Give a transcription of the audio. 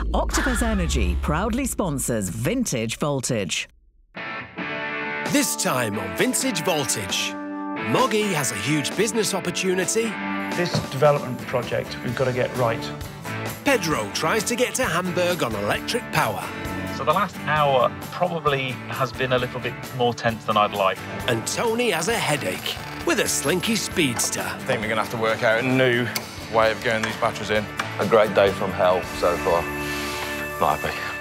Octopus Energy proudly sponsors Vintage Voltage. This time on Vintage Voltage, Moggy has a huge business opportunity. This development project we've got to get right. Pedro tries to get to Hamburg on electric power. So the last hour probably has been a little bit more tense than I'd like. And Tony has a headache with a slinky Speedster. I think we're going to have to work out a new way of getting these batteries in. A great day from hell so far. Not happy.